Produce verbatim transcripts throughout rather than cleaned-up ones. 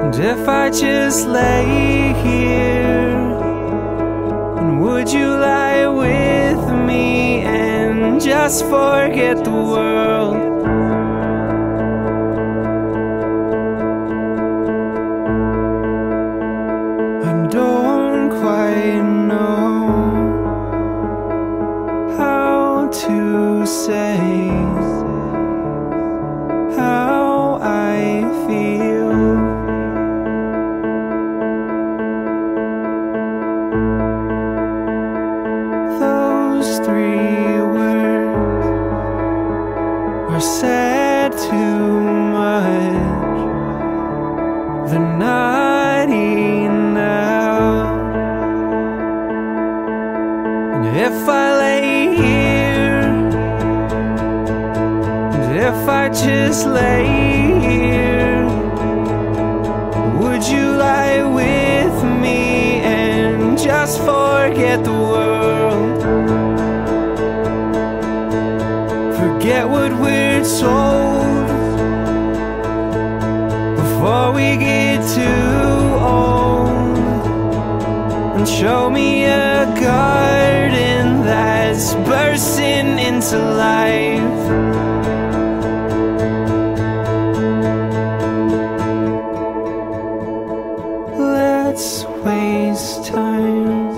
And if I just lay here, and would you lie with me and just forget the world? I don't quite know how to say how I feel. Those three words are said too much. They're not enough. And if I lay here, and if I just lay here, would you lie with me and just forget the world? Forget what we're told before we get too old, and show me a garden that's bursting into life. Let's waste time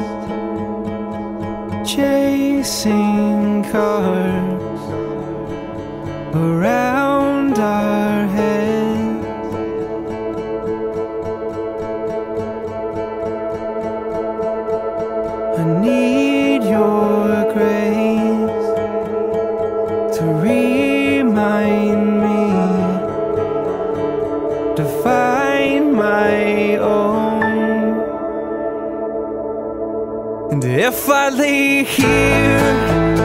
chasing cars around our heads. I need your grace to remind me to find my own. And if I lay here,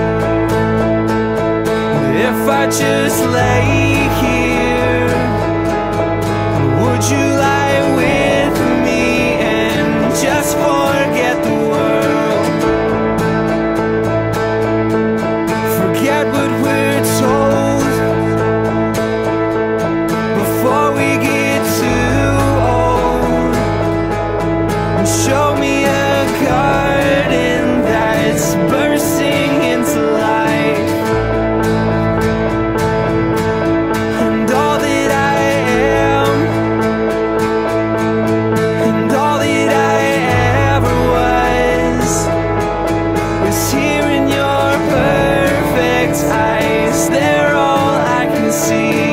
if I just lay here, would you lie with me and just forget the world? Forget what we're told before we get too old, and show me a garden that's bursting into life. And all that I am, and all that I ever was, was here in your perfect eyes. They're all I can see.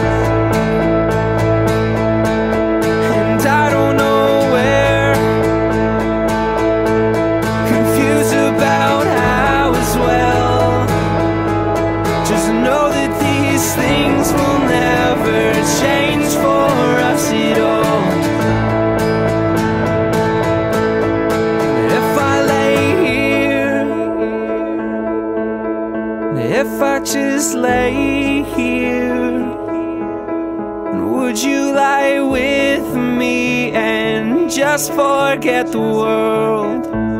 And I don't know where, confused about how as well. Just know that these things will never change for us at all. If I lay here, if I just lay here, would you lie with me and just forget the world?